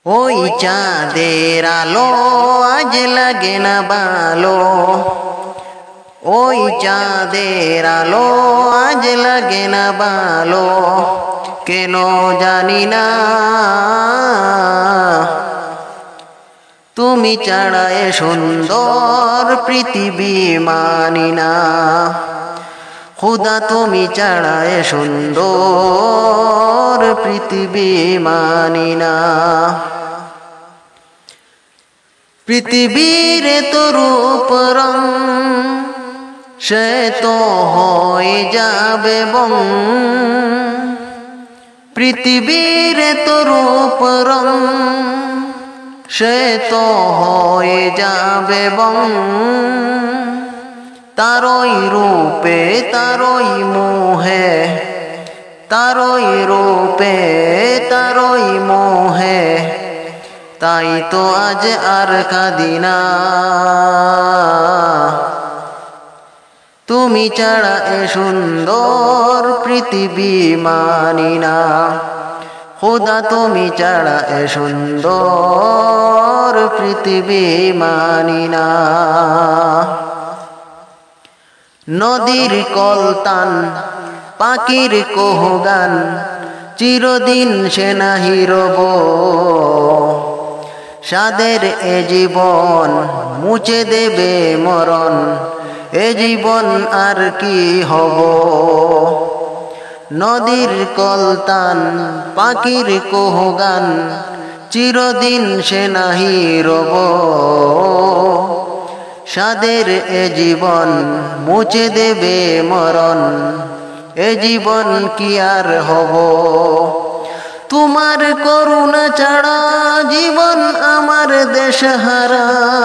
ওই চাঁদের আলো আজ লাগে না ভালো, ওই চাঁদের আলো আজ লাগে না ভালো, কেন জানি না তুমি ছাড়া এ সুন্দর পৃথিবী মানি না। খুদা তুমি ছাড়া এ সুন্দর পৃথিবী মানি না। পৃথিবীর তো রূপ রং সে তো হয়ে যাবে বং, পৃথিবীর তো রূপ রং সে তো হয়ে যাবে বং, তারই রূপে তারই মোহে, তারই রূপে তারই মোহে, তাই তো আজ আর কাঁদি না। তুমি ছাড়া এ সুন্দর পৃথিবী মানি না। খুদা তুমি ছাড়া এ সুন্দর পৃথিবী মানি না। নদীর কলতান পাখির কোহগান চিরদিন সে নাহি রব, সাদের এ জীবন মুছে দেবে মরণ, এ জীবন আর কি হব। নদীর কলতান পাখির কোহগান চিরদিন সে নাহি রব, সাদের এ জীবন মুছে দেবে মরণ, এ জীবন কি আর হব। তোমার করুণা ছাড়া জীবন আমার দেশহারা,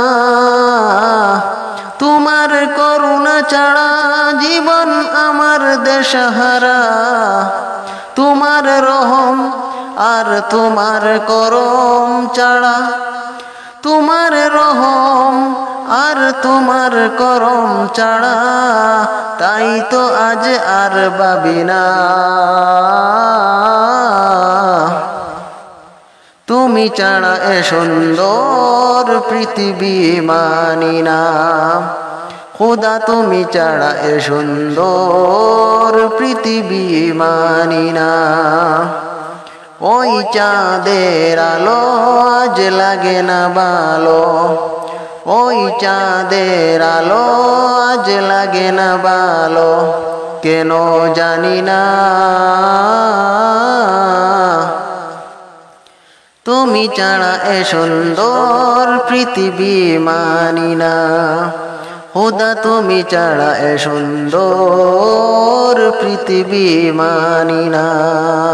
তোমার করুণা ছাড়া জীবন আমার দেশহারা, তোমার রহম আর তোমার করম ছাড়া, তোমার রহম আর তোমার করম ছাড়া, তাই তো আজ আর ভাবি না। তুমি ছাড়া এ সুন্দর পৃথিবী মানি না। খুদা তুমি ছাড়া এ সুন্দর পৃথিবী মানি না। ওই চাঁদের আলো আজ লাগে না ভালো, ওই চাঁদের আলো আজ লাগে না ভালো, কেন জানি না তুমি ছাড়া এ সুন্দর পৃথিবী মানি না। খুদা তুমি ছাড়া এ সুন্দর পৃথিবী মানি না।